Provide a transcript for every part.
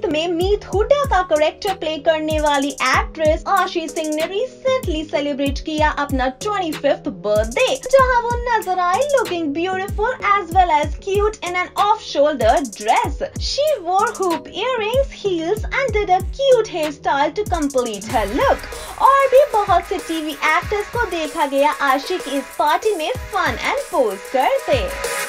में मीत हुड्डा का character play करने वाली एक्ट्रेस आशी सिंह ने रिसेंटली सेलिब्रेट किया अपना 25th बर्थडे, जहां वो नजर आई looking beautiful as well as cute in an off shoulder dress. She wore hoop earrings, heels and did a cute hairstyle to complete her look. और भी बहुत से टीवी एक्टर्स को देखा गया आशी की इस पार्टी में फन एंड पोज करते.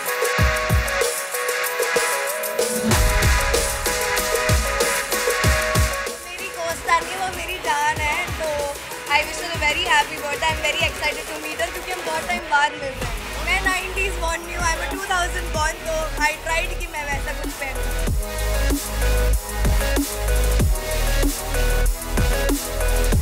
I wish her a very happy birthday. I'm very excited to meet her क्योंकि हम बहुत टाइम बाद मिल रहे हैं. मैं 90s born हूँ, I'm a 2000 born, तो I tried कि मैं वैसा कुछ पहनूं.